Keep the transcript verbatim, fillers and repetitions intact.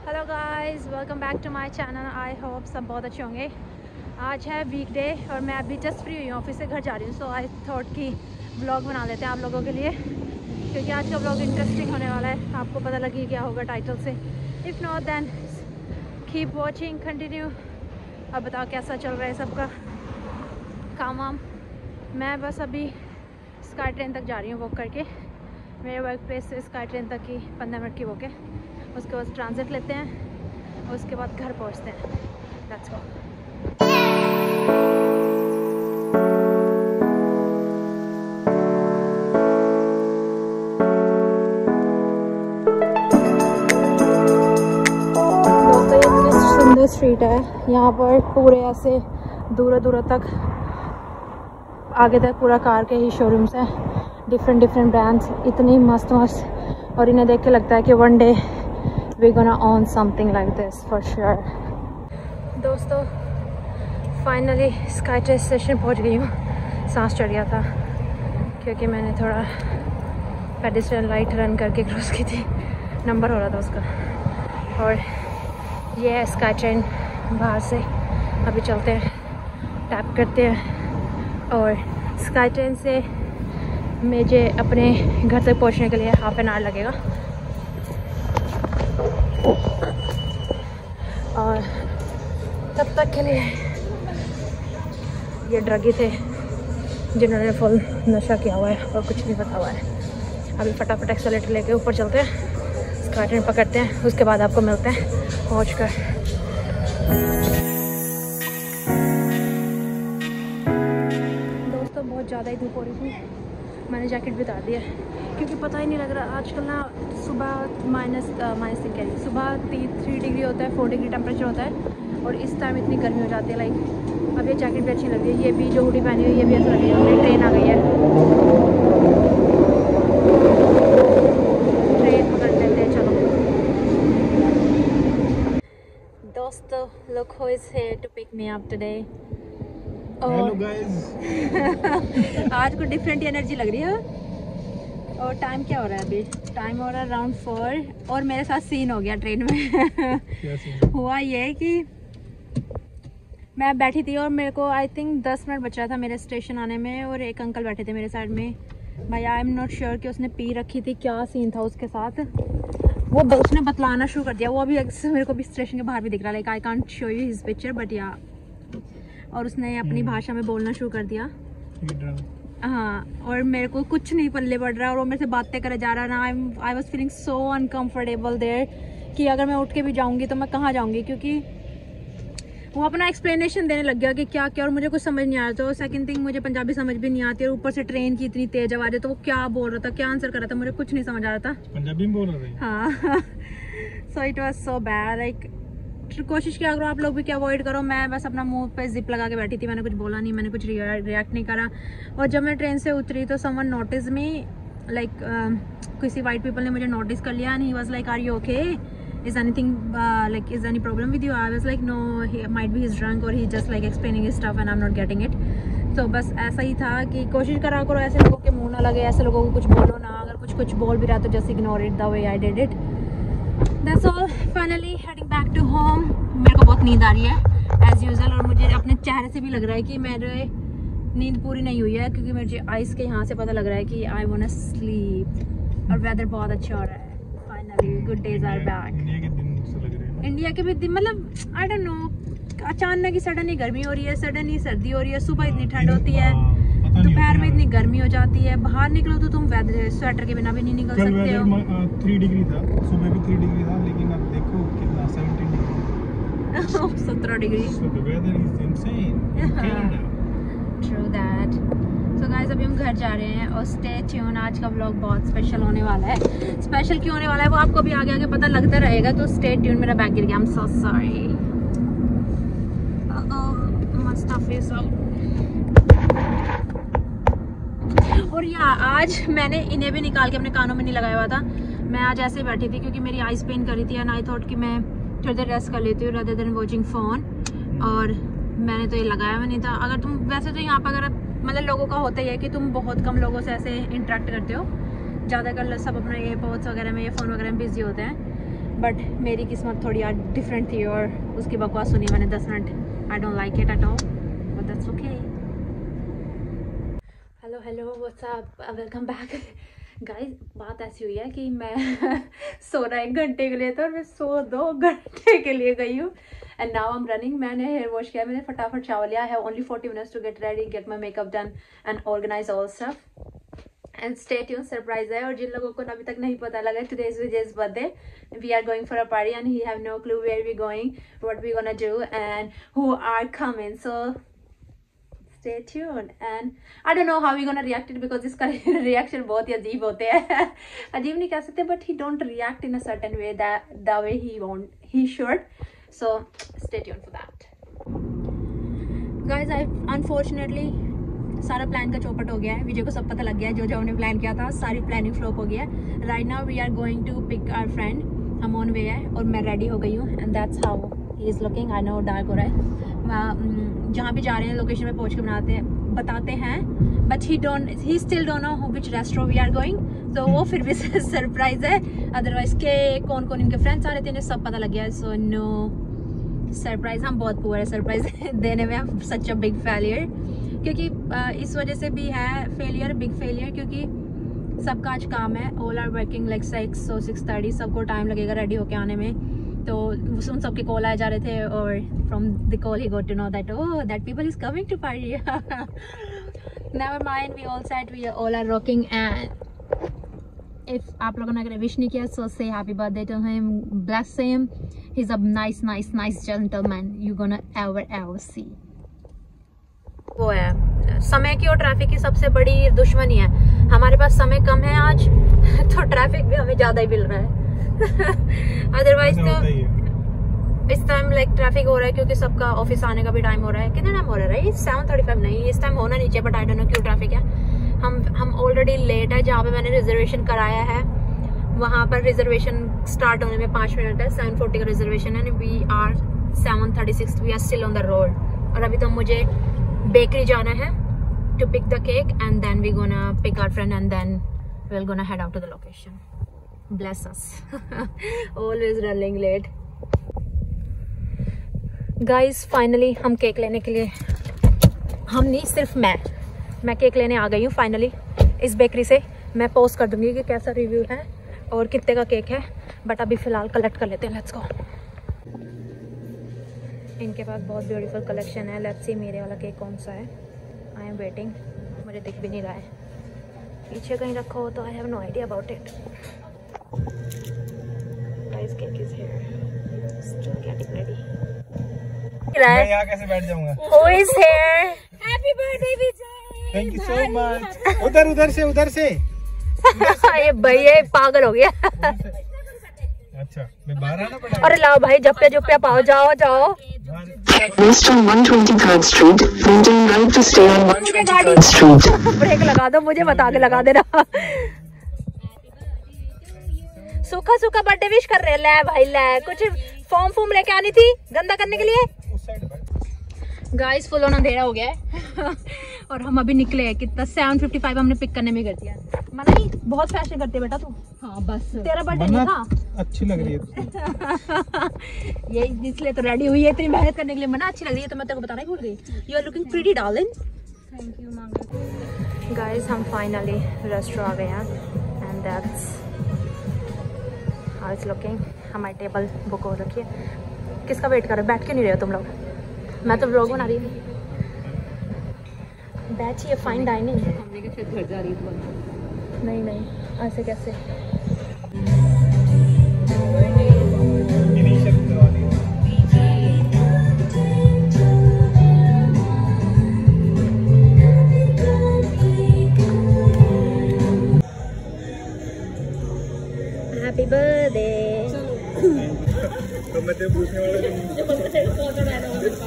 Hello guys, welcome back to my channel. I hope सब बहुत अच्छे होंगे। आज है वीकडे और मैं अभी जस्ट फ्री हुई हूँ, ऑफिस से घर जा रही हूँ। सो आई थॉट कि व्लॉग बना लेते हैं आप लोगों के लिए, क्योंकि आज का व्लॉग इंटरेस्टिंग होने वाला है। आपको पता लगी क्या होगा टाइटल से। If not then keep watching, continue. अब बताओ कैसा चल रहा है सबका काम वाम। मैं बस अभी स्काई ट्रेन तक जा रही हूँ वॉक करके। मेरे वर्क प्लेस से स्काई ट्रेन तक की पंद्रह मिनट की वॉक है। उसके बाद ट्रांजिट लेते हैं और उसके बाद घर पहुंचते हैं। Let's go. दोस्तों, ये इतनी सुंदर स्ट्रीट है। यहाँ पर पूरे ऐसे दूर दूर तक आगे तक पूरा कार के ही शोरूम्स हैं, डिफरेंट डिफरेंट ब्रांड्स, इतनी मस्त मस्त। और इन्हें देख के लगता है कि one day we're gonna own something like this for sure। दोस्तों, फाइनली स्काई ट्रेन स्टेशन पहुंच गई हूँ। सांस चढ़ गया था क्योंकि मैंने थोड़ा पेडिस्ट्रियन लाइट रन करके क्रॉस की थी, नंबर हो रहा था उसका। और ये है स्काई ट्रेन बाहर से। अभी चलते हैं, टैप करते हैं। और स्काई ट्रेन से मुझे अपने घर तक पहुंचने के लिए हाफ एन आवर लगेगा। और तब तक के लिए ये ड्रगी थे जिन्होंने फुल नशा किया हुआ है और कुछ नहीं पता हुआ है। अभी फटाफट एक्सेलेरेटर लेके ऊपर चलते हैं, स्काई ट्रेन पकड़ते हैं, उसके बाद आपको मिलते हैं पहुँच कर। दोस्तों, बहुत ज़्यादा ही धूप हो रही थी, मैंने जैकेट भी उतार दिया क्योंकि पता ही नहीं लग रहा। आजकल ना सुबह माइनस माइनस से क्या सुबह थ्री डिग्री होता है, फोर डिग्री टेम्परेचर होता है और इस टाइम इतनी गर्मी हो जाती है। लाइक अब ये जैकेट भी अच्छी लग रही है, ये भी जो हुडी पहनी हुई है ये भी अच्छी लग रही है। मेरी ट्रेन आ गई है, ट्रेन पकड़ लेते हैं। चलो दोस्तों, look who is here to pick me up today. Hello guys. आज को डिफरेंट एनर्जी लग रही है। और टाइम क्या हो रहा है अभी? टाइम हो रहा है अराउंड फोर और मेरे साथ सीन हो गया ट्रेन में। क्या सीन? हुआ ये कि मैं बैठी थी और मेरे को आई थिंक दस मिनट बच रहा था मेरे स्टेशन आने में, और एक अंकल बैठे थे मेरे साइड में। भाई आई एम नॉट श्योर कि उसने पी रखी थी, क्या सीन था उसके साथ। वो उसने बतलाना शुरू कर दिया। वो अभी मेरे को भी स्टेशन के बाहर भी दिख रहा है। Like I can't show you his picture but yeah. और उसने अपनी भाषा में बोलना शुरू कर दिया। हाँ, और मेरे को कुछ नहीं पल्ले पड़ रहा और वो मेरे से बातें करे जा रहा ना। I I was feeling so uncomfortable there कि अगर मैं उठ के भी जाऊंगी तो मैं कहाँ जाऊंगी, क्योंकि वो अपना एक्सप्लेनेशन देने लग गया कि क्या क्या, और मुझे कुछ समझ नहीं आ रहा था। और सेकंड थिंग, मुझे पंजाबी समझ भी नहीं आती और ऊपर से ट्रेन की इतनी तेज आवाज़ है, तो वो क्या बोल रहा था, क्या आंसर कर रहा था, मुझे कुछ नहीं समझ आ रहा था। पंजाबी में बोल रहा था? हाँ। So it was so bad. Like कोशिश किया करो आप लोग भी कि अवॉइड करो। मैं बस अपना मुंह पे जिप लगा के बैठी थी, मैंने कुछ बोला नहीं, मैंने कुछ रिएक्ट नहीं करा। और जब मैं ट्रेन से उतरी तो समवन नोटिस मी, लाइक किसी वाइट पीपल ने मुझे नोटिस कर लिया। And he was like, are you okay, is anything like is any problem with you? I was like, no, he might be his drunk और he just like explaining his stuff and I am not getting it. तो बस ऐसा ही था कि कोशिश करा करो ऐसे लोगों के मुँह ना लगे, ऐसे लोगों को कुछ बोलो ना। अगर कुछ कुछ बोल भी रहा तो just ignore it the way I did it. That's all. Finally heading back to home. मेरे को बहुत नींद आ रही है as usual, और मुझे अपने चेहरे से भी लग रहा है कि मेरे नींद पूरी नहीं हुई है, क्योंकि मुझे आइस के यहाँ से पता लग रहा है कि I wanna sleep। और वेदर बहुत अच्छा हो रहा है। Finally good days are back। India के दिन से लग रहे हैं। इंडिया के भी दिन, मतलब I don't know, अचानक ही सडन ही गर्मी हो रही है, सडन ही सर्दी हो रही है, सुबह इतनी ठंड होती है, दोपहर में इतनी गर्मी हो जाती है। बाहर निकलो तो तुम वेदर स्वेटर के बिना भी नहीं निकल सकते हो। थ्री डिग्री था सुबह भी, थ्री डिग्री था, लेकिन अब देखो कितना सेवनटीन डिग्री, सत्रह degree. So the weather is insane in Canada। True that। So guys, अभी हम घर जा रहे हैं और stay tuned। आज का व्लॉग बहुत स्पेशल होने वाला है। स्पेशल क्यों होने वाला है वो आपको भी आगे आगे पता लगता रहेगा, तो stay tuned। मेरा बैग गिर गया, I'm so sorry। Uh-oh, my stuff is out। और या आज मैंने इन्हें भी निकाल के अपने कानों में नहीं लगाया हुआ था। मैं आज ऐसे ही बैठी थी क्योंकि मेरी आइज पेन कर रही थी एंड आई थॉट कि मैं थोड़ी देर रेस्ट कर लेती हूँ रादर देन वॉचिंग फ़ोन। और मैंने तो ये लगाया हुआ नहीं था। अगर तुम वैसे तो यहाँ पर अगर मतलब लोगों का होता ही है कि तुम बहुत कम लोगों से ऐसे इंटरेक्ट करते हो, ज़्यादातर सब अपना ये पोस्ट वगैरह में, ये फ़ोन वगैरह में बिजी होते हैं। बट मेरी किस्मत थोड़ी आज डिफरेंट थी और उसकी बकवास सुनी मैंने दस minute. I don't like it at all but that's okay. Hello hello what's up, welcome back guys. बात ऐसी हुई है कि मैं सोना एक घंटे के लिए था और मैं सो दो घंटे के लिए गई हूँ and now I am running. मैंने हेयर वॉश किया, मैंने फटाफट शावर लिया है। Only forty minutes to get ready, get my makeup done and organise all stuff and stay tune. Surprise है और जिन लोगों को अभी तक नहीं पता लगा, today is Vijay's birthday, we are going for a party and he have no clue where we going, what we gonna do and who are coming, so stay tuned and I don't know how we gonna react it because इसका reaction बहुत ही अजीब होते हैं। अजीब नहीं कह सकते but he don't react in a certain way that the way he want he should, so stay tuned for that guys। I unfortunately सारा प्लान का चौपट हो गया है, विजय को सब पता लग गया है, जो जो हमने प्लान किया था सारी प्लानिंग फ्लॉप हो गया है। Right now we are going to pick our friend, हम ऑन वे है और मैं रेडी हो गई हूँ and that's how he is looking. I know dark हो रहा है, जहाँ भी जा रहे हैं लोकेशन में पहुँच के बनाते हैं बताते हैं but he don't he still don't know which restaurant we are going, तो वो फिर भी सरप्राइज है। अदरवाइज के कौन कौन इनके फ्रेंड्स आ रहे थे इन्हें सब पता लग गया है, सो नो सरप्राइज। हम बहुत पुअर है सरप्राइज देने में, हम सच अ बिग फेलियर, क्योंकि इस वजह से भी है फेलियर, बिग फेलियर, क्योंकि सबका आज काम है। All are working like six so six thirty, सबको टाइम लगेगा रेडी होके आने में। तो उन सबके कॉल आए जा रहे थे और from the call he got to know that oh that people is coming to party. Never mind, we all set, we all are rocking and if आप लोगों ने अगर विश नहीं किया so say happy birthday to him, bless him, he is a nice nice nice gentleman you gonna ever ever see. वो है समय की और ट्रैफिक की सबसे बड़ी दुश्मनी है। हमारे पास समय कम है आज तो ट्रैफिक भी हमें ज्यादा ही मिल रहा है। अदरवाइज तो इस टाइम लाइक ट्रैफिक हो रहा है क्योंकि सबका ऑफिस आने का भी टाइम हो रहा है। कितना टाइम हो रहा है? सेवन थर्टी फाइव नहीं, इस टाइम होना नहीं चाहिए बट आई डोंट नो क्यों ट्रैफिक है। हम हम ऑलरेडी लेट है। जहाँ पे मैंने रिजर्वेशन कराया है वहाँ पर रिजर्वेशन स्टार्ट होने में पाँच मिनट है। सेवन फोर्टी का रिजर्वेशन है, we are seven thirty six, we are still on the road. और अभी तो मुझे बेकरी जाना है to pick the cake and then we gonna pick our friend and then we're gonna head out to the location. Bless us. Always running late. Guys, finally हम cake लेने के लिए, हम नहीं सिर्फ मैं मैं केक लेने आ गई हूँ फाइनली इस बेकरी से। मैं पोस्ट कर दूंगी कि कैसा रिव्यू है और कितने का केक है, बट अभी फिलहाल कलेक्ट कर लेते हैं। Let's go. इनके पास बहुत ब्यूटीफुल कलेक्शन है। लेट्स सी मेरे वाला केक कौन सा है। आई एम वेटिंग, मुझे दिख भी नहीं रहा है, पीछे कहीं रखा हो तो I have no idea about it. Guys cake is here, still getting ready. मैं यहाँ कैसे बैठ जाऊंगा? Who is here? Happy birthday Vijay, thank you so much. उधर उधर से उधर से ये भाई ये पागल हो गया। अच्छा मैं बाहर आना पड़ेगा। अरे लाओ भाई, जप्पे जप्पे पाओ, जाओ जाओ। West on one twenty-third Street, maintain right to stay on one twenty-third Street. Break लगा दो, मुझे बता के लगा देना। सूखा सूखा बर्थडे विश कर रहे, ले भाई ले, कुछ फॉर्म फॉर्म लेके आनी थी गंदा करने के लिए। गाइस फुल ऑन अंधेरा हो गया है और हम अभी निकले हैं। कितना सेवन फिफ्टी फाइव हमने पिक करने में कर दिया। मना नहीं, बहुत फैशन करती है बेटा तू। हाँ बस तेरा बर्थडे नहीं था। अच्छी लग रही है ये इसलिए तो रेडी हुई है, इतनी मेहनत करने के लिए। मना अच्छी लग रही है तो मैं तेरे को बताना ही भूल गई। You are looking pretty darling. Thank you मांगा। गाइस हम फाइनली रेस्टोरेंट आ गए हैं and that's how it's looking. हमारी टेबल बुक हो रखी है। किसका वेट कर रहे हो? बैठ के नहीं रहे हो तुम लोग? मैं तो व्लॉग बना रही थी। बैठिए, फाइन डाइनिंग। हमने क्या शायद घर जा रही थी? नहीं नहीं, ऐसे कैसे? Happy birthday. तो मैं तेरे पूछने वाला